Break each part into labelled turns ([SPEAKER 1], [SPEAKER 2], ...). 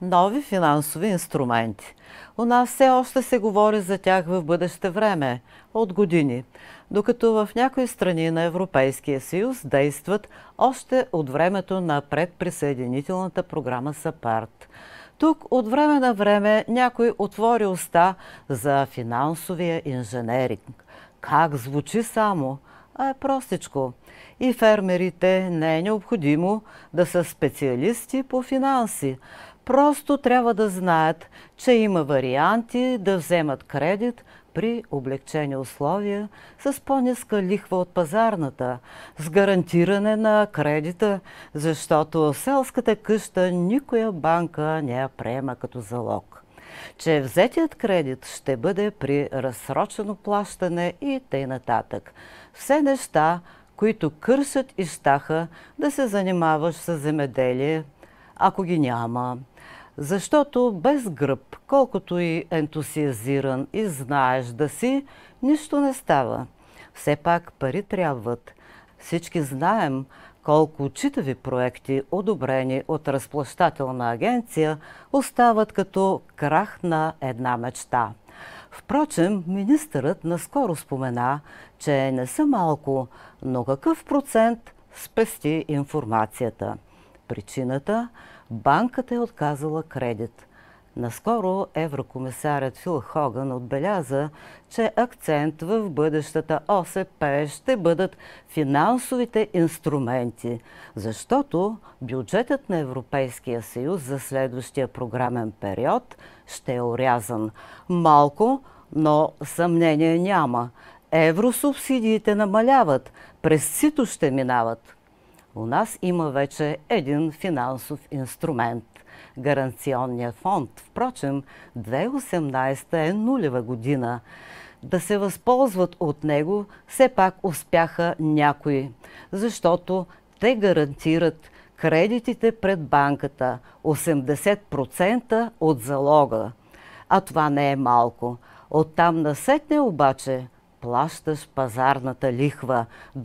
[SPEAKER 1] Нови финансови инструменти. У нас все още се говори за тях в бъдеще време, от години, докато в някои страни на Европейския съюз действат още от времето на предприсъединителната програма САПАРД. Тук от време на време някой отвори уста за финансовия инженеринг. Как звучи само, а е простичко. И фермерите не е необходимо да са специалисти по финанси. Просто трябва да знаят, че има варианти да вземат кредит при облекчени условия с по-ниска лихва от пазарната, с гарантиране на кредита, защото селската къща никоя банка не я приема като залог. Че взетият кредит ще бъде при разсрочено плащане и т.н. Все неща, които кършат и щаха да се занимаваш с земеделие, ако ги няма. Защото без гръб, колкото и ентусиазиран и знаеш да си, нищо не става. Все пак пари трябват. Всички знаем колко читави проекти, одобрени от разплащателна агенция, остават като крах на една мечта. Впрочем, министърът наскоро спомена, че не са малко, но какъв процент спести информацията. Причината – банката е отказала кредит. Наскоро еврокомисарят Фил Хоган отбеляза, че акцент в бъдещата ОСП ще бъдат финансовите инструменти, защото бюджетът на Европейския съюз за следващия програмен период ще е орязан. Малко, но съмнение няма. Евросубсидиите намаляват, през сито ще минават. У нас има вече един финансов инструмент – Гаранционния фонд. Впрочем, 2018 е нулева година. Да се възползват от него все пак успяха някои, защото те гарантират кредитите пред банката 80% от залога. А това не е малко. Оттам насетне обаче плащаш пазарната лихва до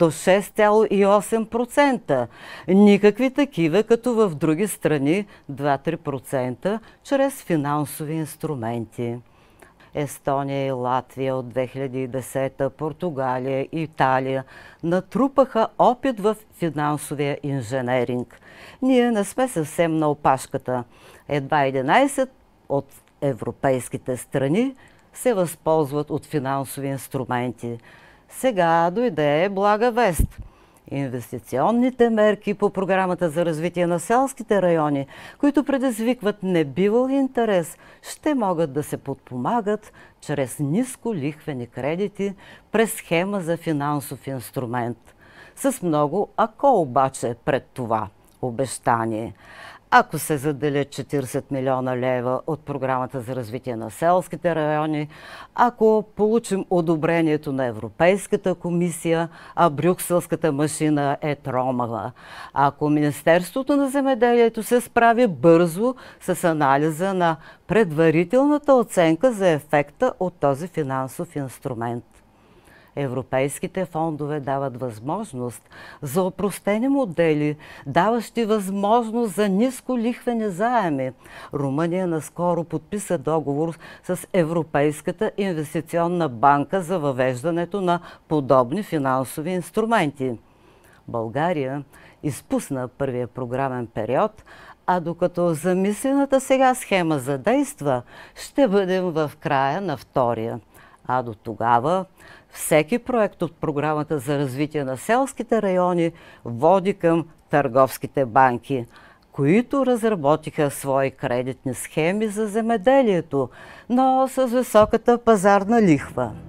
[SPEAKER 1] 6,8%. Никакви такива, като в други страни 2-3%, чрез финансови инструменти. Естония и Латвия от 2010, Португалия и Италия натрупаха опит в финансовия инженеринг. Ние не сме съвсем на опашката. Едва 11 от европейските страни се възползват от финансови инструменти. Сега дойде блага вест. Инвестиционните мерки по програмата за развитие на селските райони, които предизвикват небивал интерес, ще могат да се подпомагат чрез ниско лихвени кредити през схема за финансов инструмент. С много ако обаче пред това обещание. Ако се заделят 40 милиона лева от програмата за развитие на селските райони, ако получим одобрението на Европейската комисия, а брюкселската машина е тромава, ако Министерството на земеделието се справи бързо с анализа на предварителната оценка за ефекта от този финансов инструмент. Европейските фондове дават възможност за опростени модели, даващи възможност за ниско лихвени заеми. Румъния наскоро подписа договор с Европейската инвестиционна банка за въвеждането на подобни финансови инструменти. България изпусна първия програмен период, а докато замислената сега схема задейства, ще бъдем в края на втория. А до тогава всеки проект от програмата за развитие на селските райони води към търговските банки, които разработиха свои кредитни схеми за земеделието, но с високата пазарна лихва.